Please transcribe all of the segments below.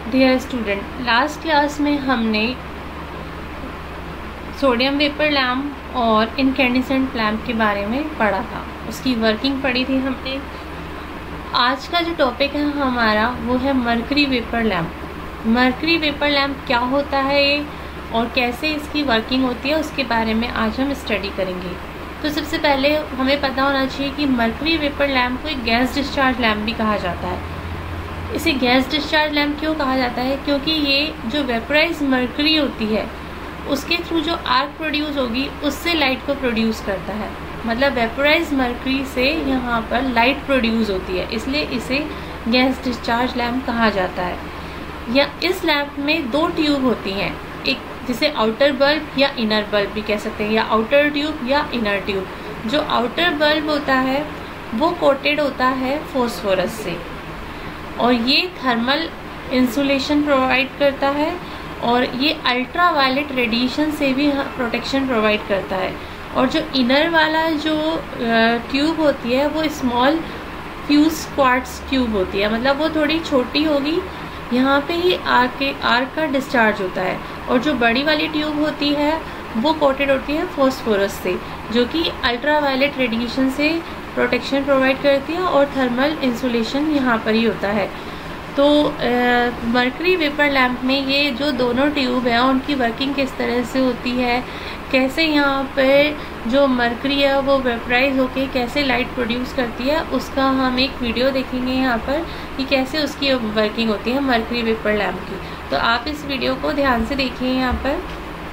Dear student, last class में हमने sodium vapour lamp और इनकैंडेसेंट लैम्प के बारे में पढ़ा था, उसकी वर्किंग पढ़ी थी हमने। आज का जो टॉपिक है हमारा वो है mercury vapour lamp. Mercury vapour lamp क्या होता है ये और कैसे इसकी वर्किंग होती है उसके बारे में आज हम स्टडी करेंगे। तो सबसे पहले हमें पता होना चाहिए कि मरकरी वेपर लैम्प को एक गैस डिस्चार्ज लैम्प भी कहा जाता है। इसे गैस डिस्चार्ज लैम्प क्यों कहा जाता है? क्योंकि ये जो वेपराइज मरकरी होती है उसके थ्रू जो आर्क प्रोड्यूस होगी उससे लाइट को प्रोड्यूस करता है। मतलब वेपराइज मरकरी से यहाँ पर लाइट प्रोड्यूस होती है, इसलिए इसे गैस डिस्चार्ज लैम्प कहा जाता है। या इस लैम्प में दो ट्यूब होती हैं, एक जिसे आउटर बल्ब या इनर बल्ब भी कह सकते हैं, या आउटर ट्यूब या इनर ट्यूब। जो आउटर बल्ब होता है वो कोटेड होता है फॉस्फोरस से और ये थर्मल इंसुलेशन प्रोवाइड करता है और ये अल्ट्रा वायलेट रेडिएशन से भी प्रोटेक्शन प्रोवाइड करता है। और जो इनर वाला जो ट्यूब होती है वो स्मॉल फ्यूज क्वार्ट्ज ट्यूब होती है, मतलब वो थोड़ी छोटी होगी, यहाँ पे ही आर्क का डिस्चार्ज होता है। और जो बड़ी वाली ट्यूब होती है वो कोटेड होती है फॉस्फोरस से, जो कि अल्ट्रा वायलेट रेडिएशन से प्रोटेक्शन प्रोवाइड करती है और थर्मल इंसुलेशन यहाँ पर ही होता है। तो मरकरी वेपर लैम्प में ये जो दोनों ट्यूब है उनकी वर्किंग किस तरह से होती है, कैसे यहाँ पे जो मरकरी है वो वेपराइज होके कैसे लाइट प्रोड्यूस करती है, उसका हम एक वीडियो देखेंगे यहाँ पर कि कैसे उसकी वर्किंग होती है मरकरी वेपर लैम्प की। तो आप इस वीडियो को ध्यान से देखिए यहाँ पर।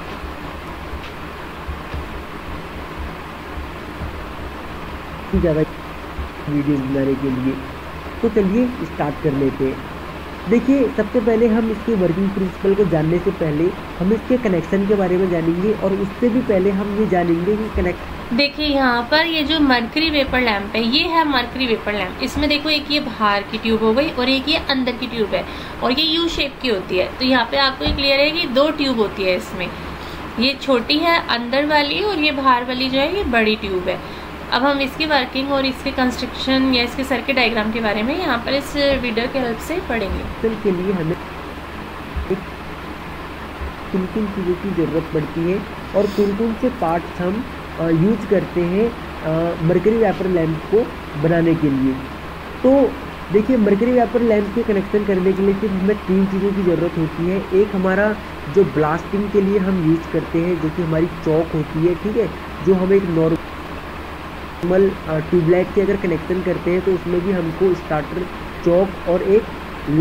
ज़्यादा वीडियो बनाने के लिए तो चलिए स्टार्ट कर लेते हैं। देखिए, सबसे पहले हम इसके वर्किंग प्रिंसिपल को जानने से पहले हम इसके कनेक्शन के बारे में जानेंगे और उससे भी पहले हम ये जानेंगे कि कनेक्ट। देखिए यहाँ पर ये जो मरकरी वेपर लैम्प है ये है मरकरी वेपर लैम्प। इसमें देखो एक ये बाहर की ट्यूब हो गई और एक ये अंदर की ट्यूब है और ये यू शेप की होती है। तो यहाँ पे आपको ये क्लियर है कि दो ट्यूब होती है इसमें, ये छोटी है अंदर वाली और ये बाहर वाली जो है ये बड़ी ट्यूब है। अब हम इसकी वर्किंग और इसके कंस्ट्रक्शन या इसके सर्किट डायग्राम के बारे में यहाँ पर इस वीडियो के हेल्प से पढ़ेंगे। के लिए हमें किन किन चीज़ों की ज़रूरत पड़ती है और कौन कौन से पार्ट्स हम यूज करते हैं मरकरी वेपर लैम्प को बनाने के लिए। तो देखिए, मरकरी वेपर लैम्प के कनेक्शन करने के लिए सिर्फ हमें तीन चीज़ों की ज़रूरत होती है। एक हमारा जो ब्लास्टिंग के लिए हम यूज करते हैं जो कि हमारी चौक होती है, ठीक है, जो हम एक नॉर्मल ट्यूबलाइट से अगर कनेक्शन करते हैं तो उसमें भी हमको स्टार्टर चौक और एक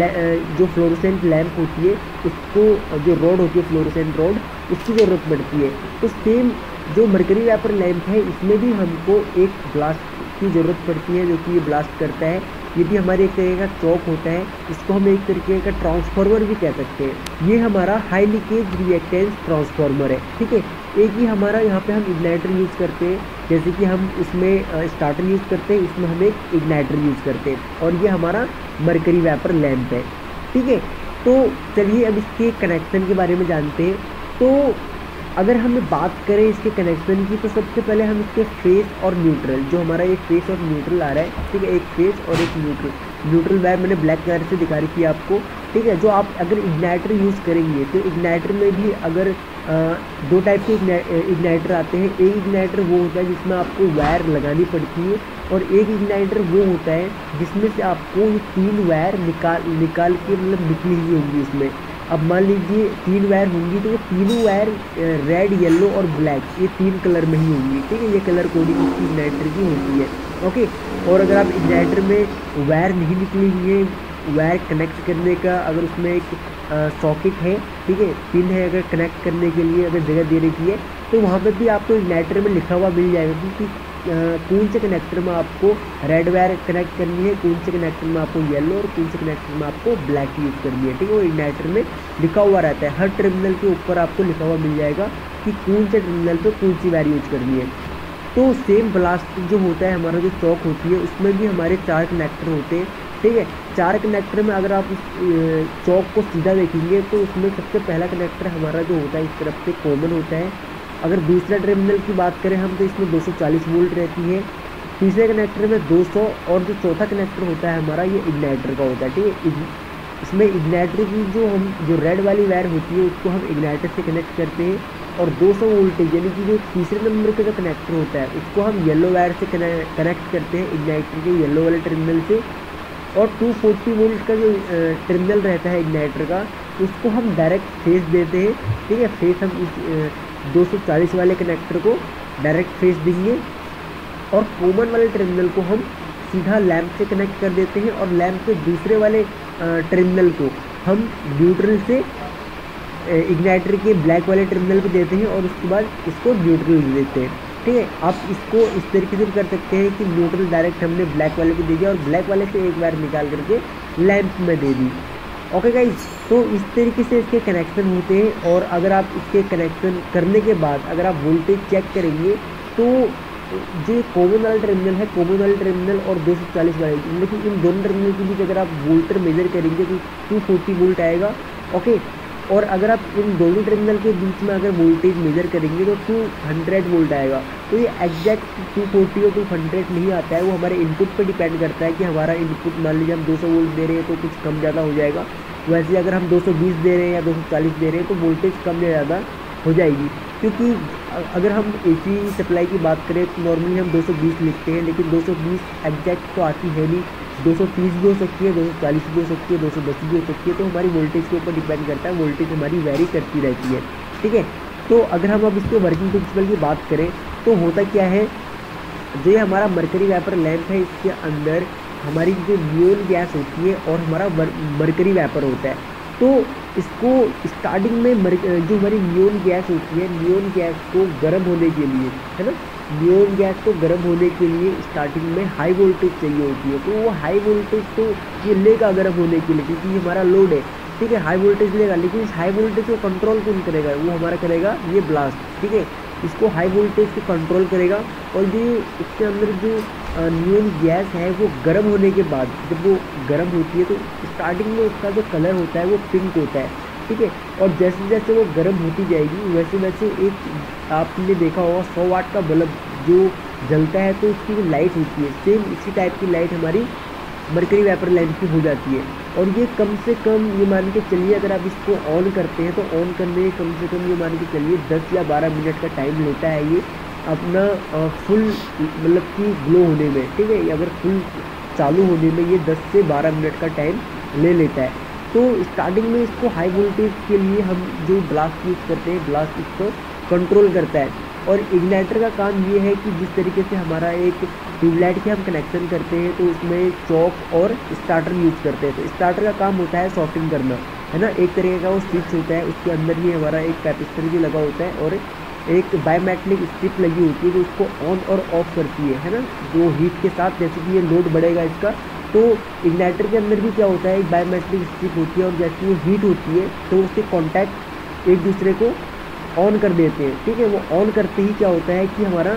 जो फ्लोरोसेंट लैम्प होती है उसको, जो रॉड होती है फ्लोरोसेंट रॉड, उसकी ज़रूरत पड़ती है। तो सेम जो मरकरी वेपर लैम्प है इसमें भी हमको एक ब्लास्ट की ज़रूरत पड़ती है जो कि ये ब्लास्ट करता है। ये भी हमारे एक तरीके का चौक होता है, इसको हम एक तरीके का ट्रांसफार्मर भी कह सकते हैं। ये हमारा हाई लीकेज रिएक्टेंस ट्रांसफार्मर है, ठीक है। एक ही हमारा यहाँ पे हम इग्नाइटर यूज़ करते हैं, जैसे कि हम इसमें स्टार्टर यूज़ करते हैं, इसमें हम एक इग्नाइटर यूज़ करते हैं और ये हमारा मरकरी वेपर लैम्प है, ठीक है। तो चलिए अब इसके कनेक्शन के बारे में जानते हैं। तो अगर हमें बात करें इसके कनेक्शन की तो सबसे पहले हम इसके फेस और न्यूट्रल, जो हमारा एक फेस और न्यूट्रल आ रहा है, ठीक है, एक फेस और एक न्यूट्रल वायर मैंने ब्लैक कलर से दिखा रखी है आपको, ठीक है। जो आप अगर इग्नाइटर यूज़ करेंगे तो इग्नाइटर में भी अगर दो टाइप के इग्नाइटर आते हैं। एक इग्नाइटर वो होता है जिसमें आपको वायर लगानी पड़ती है और एक इग्नाइटर वो होता है जिसमें से आपको ये तीन वायर निकाल के मतलब निकली हुई होंगी इसमें। अब मान लीजिए तीन वायर होंगी तो ये तीनों वायर रेड, येलो और ब्लैक, ये तीन कलर में ही होंगी, ठीक है। ये कलर कोडिंग इसकी इग्नाइटर की होती है, ओके। और अगर आप इग्नाइटर में वायर नहीं निकली हुई है, वायर कनेक्ट करने का अगर उसमें एक सॉकेट है, ठीक है, पिन है, अगर कनेक्ट करने के लिए अगर जगह दे रखी है तो वहाँ पर भी आपको इग्नाइटर में लिखा हुआ मिल जाएगा कि कौन से कनेक्टर में आपको रेड वायर कनेक्ट करनी है, कौन से कनेक्टर में आपको येलो और कौन से कनेक्टर में आपको ब्लैक यूज़ करनी है, ठीक है। वो इग्नाइटर में लिखा हुआ रहता है, हर टर्मिनल के ऊपर आपको लिखा हुआ मिल जाएगा कि कौन से टर्मिनल पे कौन सी वायर यूज़ करनी है। तो सेम ब्लास्ट जो होता है हमारा जो चौक होती है उसमें भी हमारे 4 कनेक्टर होते हैं, ठीक है। 4 कनेक्टर में अगर आप उस चौक को सीधा देखेंगे तो उसमें सबसे पहला कनेक्टर हमारा जो होता है इस तरफ से कॉमन होता है। अगर दूसरा टर्मिनल की बात करें हम तो इसमें 240 वोल्ट रहती है, तीसरे कनेक्टर में 200 और जो चौथा कनेक्टर होता है हमारा ये इग्नाइटर का होता है, ठीक है। इसमें इग्नाइटर की जो रेड वाली वायर होती है उसको हम इग्नाइटर से कनेक्ट करते हैं, और 200 वोल्टेज यानी कि जो तीसरे नंबर का जो कनेक्टर होता है उसको हम येलो वायर से कनेक्ट करते हैं इग्नाइटर के येलो वाले टर्मिनल से, और 240 वोल्ट का जो टर्मिनल रहता है इग्नाइटर का उसको हम डायरेक्ट फेस देते हैं। ठीक है, फेस हम इस 240 वाले कनेक्टर को डायरेक्ट फेस देंगे, और कॉमन वाले टर्मिनल को हम सीधा लैंप से कनेक्ट कर देते हैं, और लैंप के दूसरे वाले टर्मिनल को हम न्यूट्रल से इग्नाइटर के ब्लैक वाले टर्मिनल पे देते हैं, और उसके बाद इसको न्यूट्रल दे देते हैं। ठीक है, आप इसको इस तरीके से भी कर सकते हैं कि न्यूट्रल डायरेक्ट हमने ब्लैक वाले को दे दिया और ब्लैक वाले से एक बार निकाल करके लैंप में दे दी। ओके गाइज, तो इस तरीके से इसके कनेक्शन होते हैं। और अगर आप इसके कनेक्शन करने के बाद अगर आप वोल्टेज चेक करेंगे तो जो कॉमन वाला टर्मिनल है, कॉमन वाला टर्मिनल और 240 वाले, लेकिन इन दोनों टर्मिनल के बीच अगर आप वोल्टर मेजर करेंगे तो 240 वोल्ट आएगा। ओके, और अगर आप इन दोनों टर्मिनल के बीच में अगर वोल्टेज मेजर करेंगे तो 200 वोल्ट आएगा। तो ये एग्जैक्ट 240 और 200 नहीं आता है, वो हमारे इनपुट पे डिपेंड करता है कि हमारा इनपुट मान लीजिए हम 200 वोल्ट दे रहे हैं तो कुछ कम ज़्यादा हो जाएगा, वैसे अगर हम 220 दे रहे हैं या 240 दे रहे हैं तो वोल्टेज कम या ज़्यादा हो जाएगी। क्योंकि अगर हम एसी सप्लाई की बात करें तो नॉर्मली हम 220 लिखते हैं, लेकिन 220 एग्जैक्ट तो आती है नहीं, 230 भी हो सकती है, 240 भी हो सकती है, 210 भी हो सकती है। तो हमारी वोल्टेज के ऊपर डिपेंड करता है, वोल्टेज हमारी वेरी करती रहती है। ठीक है, तो अगर हम अब इसके वर्किंग प्रिंसिपल की बात करें तो होता क्या है, जो ये हमारा मरकरी वेपर लैंप है इसके अंदर हमारी जो नियोन गैस होती है और हमारा मरकरी वेपर होता है। तो इसको स्टार्टिंग में जो हमारी नियोन गैस होती है, नियोन गैस को गर्म होने के लिए, है ना, नियोन गैस को गर्म होने के लिए स्टार्टिंग में हाई वोल्टेज चाहिए होती है। तो वो हाई वोल्टेज तो ये लेगा गर्म होने के लिए, क्योंकि ये हमारा लोड है। ठीक है, हाई वोल्टेज लेगा, लेकिन इस हाई वोल्टेज को कंट्रोल कौन करेगा, वो हमारा करेगा ये ब्लास्ट। ठीक है, इसको हाई वोल्टेज को कंट्रोल करेगा, और जो इसके अंदर जो नियोन गैस है वो गर्म होने के बाद जब वो गर्म होती है तो स्टार्टिंग में उसका जो कलर होता है वो पिंक होता है। ठीक है, और जैसे जैसे वो गर्म होती जाएगी वैसे वैसे एक आपने देखा होगा 100 वाट का बल्ब जो जलता है तो उसकी जो लाइट होती है सेम इसी टाइप की लाइट हमारी मरकरी वेपर लैंप की हो जाती है। और ये कम से कम ये मान के चलिए अगर आप इसको ऑन करते हैं तो ऑन करने में कम से कम ये मान के चलिए 10 या 12 मिनट का टाइम लेता है ये अपना फुल मतलब कि ग्लो होने में। ठीक है, अगर फुल चालू होने में ये 10 से 12 मिनट का टाइम ले लेता है। तो स्टार्टिंग में इसको हाई वोल्टेज के लिए हम जो ब्लास्ट यूज़ करते हैं, ब्लास्ट इसको कंट्रोल करता है। और इग्नाइटर का काम ये है कि जिस तरीके से हमारा एक ट्यूबलाइट के हम कनेक्शन करते हैं तो उसमें चॉक और स्टार्टर यूज़ करते हैं। तो स्टार्टर का काम होता है सॉफ्टिंग करना, है ना, एक तरीके का वो स्विच होता है, उसके अंदर ही हमारा एक कैपेसिटर भी लगा होता है और एक बायोमेट्रिक स्ट्रिप लगी होती है जो उसको ऑन और ऑफ करती है ना, जो हीट के साथ जैसे कि ये लोड बढ़ेगा इसका तो इग्नाइटर के अंदर भी क्या होता है एक बायोमेट्रिक स्ट्रिप होती है और जैसे ये हीट होती है तो उसके कॉन्टैक्ट एक दूसरे को ऑन कर देते हैं। ठीक है, वो ऑन करते ही क्या होता है कि हमारा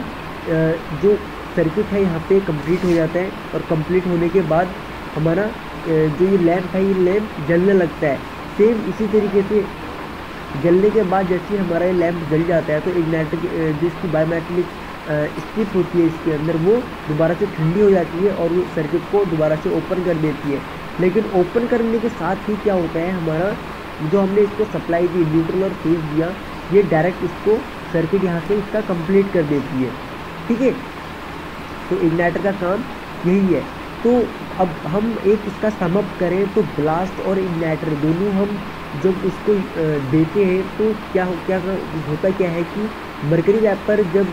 जो सर्किट है यहाँ पे कंप्लीट हो जाता है और कंप्लीट होने के बाद हमारा जो ये लैंप है ये लैंप जलने लगता है। सेम इसी तरीके से जलने के बाद जैसे हमारा ये लैंप जल जाता है तो इग्नाइटर जिसकी बायोमेट्रिक स्ट्रिप होती है इसके अंदर वो दोबारा से ठंडी हो जाती है और वो सर्किट को दोबारा से ओपन कर देती है। लेकिन ओपन करने के साथ ही क्या होता है हमारा जो हमने इसको सप्लाई दी न्यूट्रल और फेज दिया ये डायरेक्ट इसको सर्किट यहाँ से इसका कंप्लीट कर देती है। ठीक है, तो इग्नाइटर का काम यही है। तो अब हम एक इसका समअप करें तो ब्लास्ट और इग्नाइटर दोनों हम जब उसको देते हैं तो क्या होता क्या है कि मरकरी वेपर जब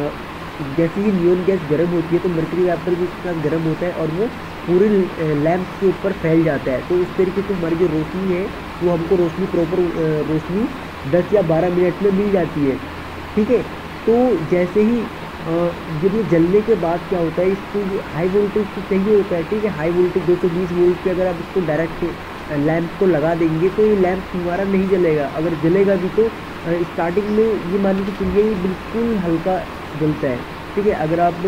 जैसे ही नियोन गैस गर्म होती है तो मरकरी वेपर भी इसके साथ गर्म होता है और वो पूरे लैंप के ऊपर फैल जाता है। तो इस तरीके से हमारी जो रोशनी है वो हमको रोशनी प्रॉपर रोशनी 10 या 12 मिनट में मिल जाती है। ठीक है, तो जैसे ही जब ये जलने के बाद क्या होता है इसको हाई वोल्टेज तो चाहिए होता है। ठीक है, हाई वोल्टेज 220 वोल्ट पे अगर आप इसको डायरेक्ट लैंप को लगा देंगे तो ये लैंप हमारा नहीं जलेगा। अगर जलेगा भी तो स्टार्टिंग में ये मान के चलिए ये बिल्कुल हल्का जलता है। ठीक है, अगर आप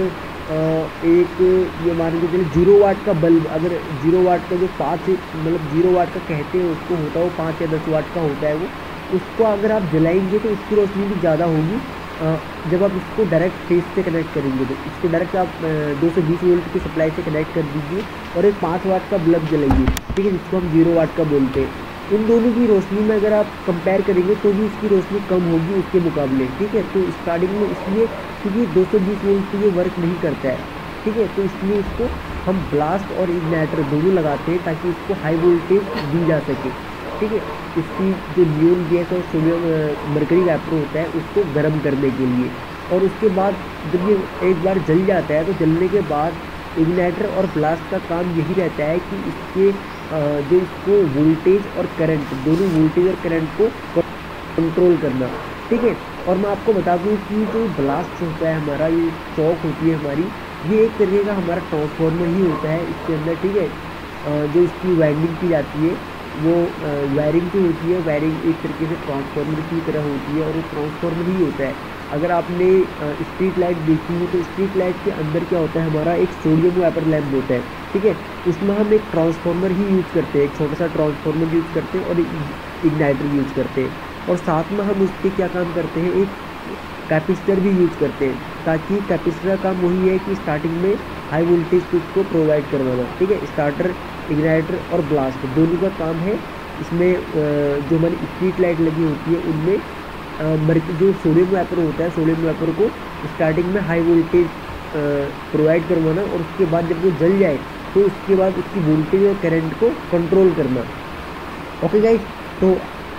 एक ये मान के चलिए 0 वाट का बल्ब अगर 0 वाट का जो 5 मतलब 0 वाट का कहते हैं उसको होता है वो 5 या 10 वाट का होता है वो, उसको अगर आप जलाएंगे तो उसकी रोशनी भी ज़्यादा होगी जब आप इसको डायरेक्ट फेस से कनेक्ट करेंगे तो इसको डायरेक्ट आप 220 वोल्ट की सप्लाई से कनेक्ट कर दीजिए और एक 5 वाट का बल्ब जलाइए, ठीक है, जिसको हम 0 वाट का बोलते हैं। इन दोनों की रोशनी में अगर आप कंपेयर करेंगे तो भी इसकी रोशनी कम होगी उसके मुकाबले, ठीक है। तो स्टार्टिंग में इसलिए क्योंकि 220 वोल्ट पे ये वर्क नहीं करता है, ठीक है, तो इसलिए इसको हम ब्लास्ट और इग्नाइटर दोनों लगाते हैं ताकि इसको हाई वोल्टेज दी जा सके, ठीक है। इसकी जो नियोन गैस और सोडियम मरकरी वेपर होता है उसको गर्म करने के लिए, और उसके बाद जब ये एक बार जल जाता है तो जलने के बाद इग्नाइटर और ब्लास्ट का काम यही रहता है कि इसके जो इसको वोल्टेज और करंट, दोनों वोल्टेज और करंट को कंट्रोल करना, ठीक है। और मैं आपको बता दूं कि जो ब्लास्ट होता है हमारा, ये चौक होती है हमारी, ये एक तरीके का हमारा ट्रांसफार्मर ही होता है इसके अंदर, ठीक है। जो इसकी वायरिंग की जाती है वो वायरिंग जो होती है, वायरिंग एक तरीके से ट्रांसफार्मर की तरह होती है और वो ट्रांसफार्मर ही होता है। अगर आपने स्ट्रीट लाइट देखी है तो स्ट्रीट लाइट के अंदर क्या होता है, हमारा एक सोडियम वेपर लैम्प होता है, ठीक है। उसमें हम एक ट्रांसफार्मर ही यूज़ करते हैं, एक छोटा सा ट्रांसफार्मर यूज़ करते हैं और इग्नाइटर यूज़ करते हैं, और साथ में हम उसके क्या काम करते हैं, एक कैपेसिटर भी यूज़ करते हैं, ताकि कैपेसिटर का काम वही है कि स्टार्टिंग में हाई वोल्टेज को प्रोवाइड करवाना, ठीक है। स्टार्टर, इग्नाइटर और ब्लास्ट दोनों का काम है इसमें। जो हमारी स्ट्रीट लाइट लगी होती है उनमें जो सोडियम वेपर होता है, सोडियम वेपर को स्टार्टिंग में हाई वोल्टेज प्रोवाइड करवाना, और उसके बाद जब वो जल जाए तो उसके बाद उसकी वोल्टेज और करंट को कंट्रोल करना। ओके गाइस, तो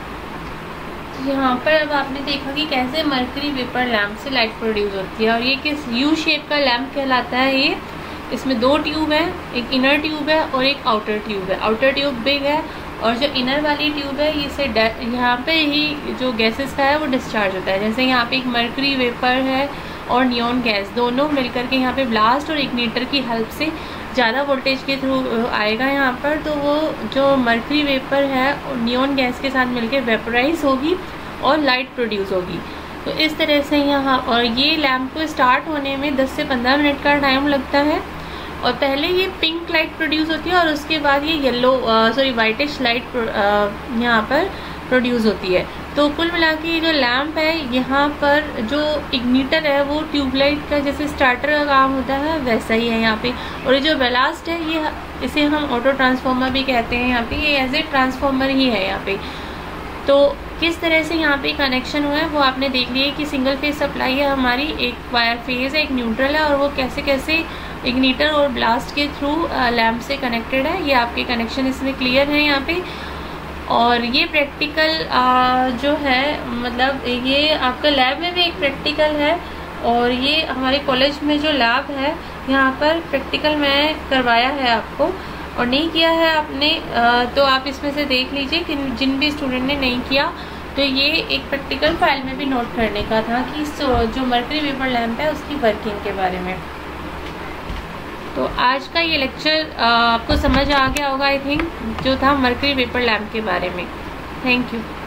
यहाँ पर अब आपने देखा कि कैसे मरकरी वेपर लैम्प से लाइट प्रोड्यूस होती है, और ये किस यू शेप का लैम्प कहलाता है। ये इसमें 2 ट्यूब है, एक इनर ट्यूब है और एक आउटर ट्यूब है। आउटर ट्यूब बिग है और जो इनर वाली ट्यूब है इसे यहाँ पे ही जो गैसेस का है वो डिस्चार्ज होता है। जैसे यहाँ पे एक मरकरी वेपर है और नियॉन गैस, दोनों मिलकर के यहाँ पे ब्लास्ट और इग्निटर की हेल्प से ज़्यादा वोल्टेज के थ्रू आएगा यहाँ पर, तो वो जो मरकरी वेपर है और नियॉन गैस के साथ मिलकर वेपराइज होगी और लाइट प्रोड्यूस होगी। तो इस तरह से यहाँ, और ये लैम्प को स्टार्ट होने में 10 से 15 मिनट का टाइम लगता है, और पहले ये पिंक लाइट प्रोड्यूस होती है और उसके बाद ये येलो वाइटिश लाइट यहाँ पर प्रोड्यूस होती है। तो कुल मिला के ये जो लैम्प है, यहाँ पर जो इग्निटर है वो ट्यूबलाइट का जैसे स्टार्टर का काम होता है वैसा ही है यहाँ पे, और ये जो ब्लास्ट है ये इसे हम ऑटो ट्रांसफार्मर भी कहते हैं यहाँ पे, ये एज ए ट्रांसफार्मर ही है यहाँ पे। तो किस तरह से यहाँ पे कनेक्शन हुआ है वो आपने देख लिया कि सिंगल फेज सप्लाई है हमारी, एक वायर फेज है, एक न्यूट्रल है, और वो कैसे कैसे इग्निटर और ब्लास्ट के थ्रू लैम्प से कनेक्टेड है। ये आपके कनेक्शन इसमें क्लियर है यहाँ पे। और ये प्रैक्टिकल जो है, मतलब ये आपका लैब में भी एक प्रैक्टिकल है, और ये हमारे कॉलेज में जो लैब है यहाँ पर प्रैक्टिकल मैं करवाया है आपको, और नहीं किया है आपने तो आप इसमें से देख लीजिए कि जिन भी स्टूडेंट ने नहीं किया तो ये एक प्रैक्टिकल फाइल में भी नोट करने का था कि जो मरकरी वेपर लैम्प है उसकी वर्किंग के बारे में। तो आज का ये लेक्चर आपको समझ आ गया होगा आई थिंक, जो था मरकरी वेपर लैम्प के बारे में। Thank you.